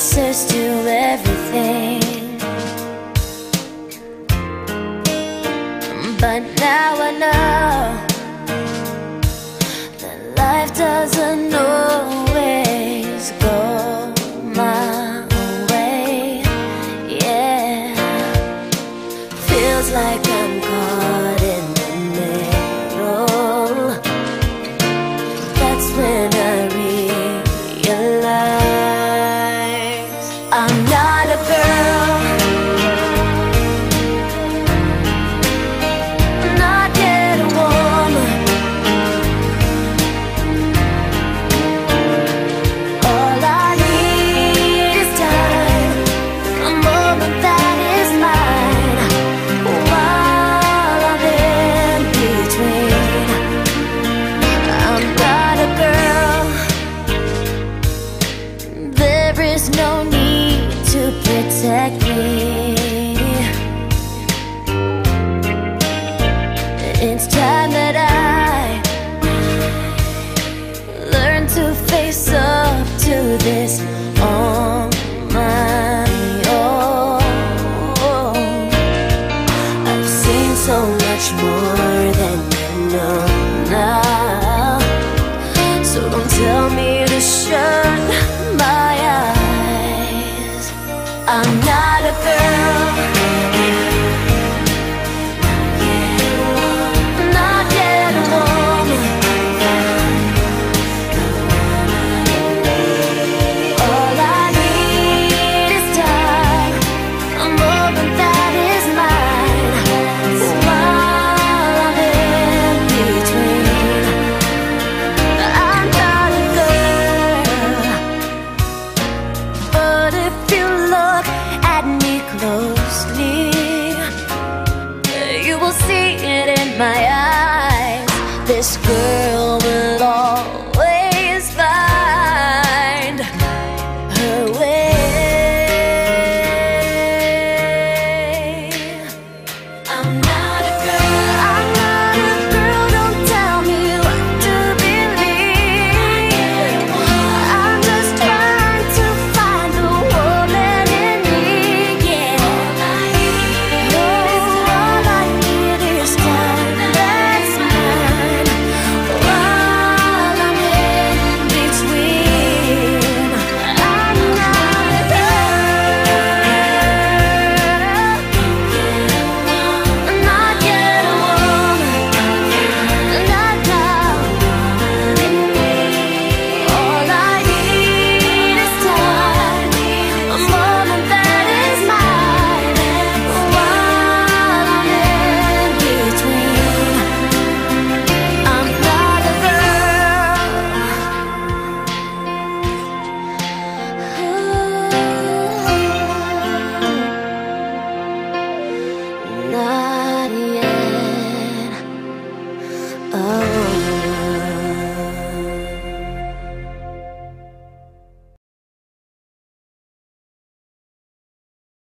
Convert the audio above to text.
answers to everything. But now I know that life doesn't always go my way. Yeah, feels like I'm caught in the middle. That's when I realize I'm not a girl, not yet a woman. All I need is time, a moment that is mine, while I'm in between. I'm not a girl, there is no need to protect me. It's time that I learn to face up to this on my own. I've seen so much more than you know now, so don't tell me to shut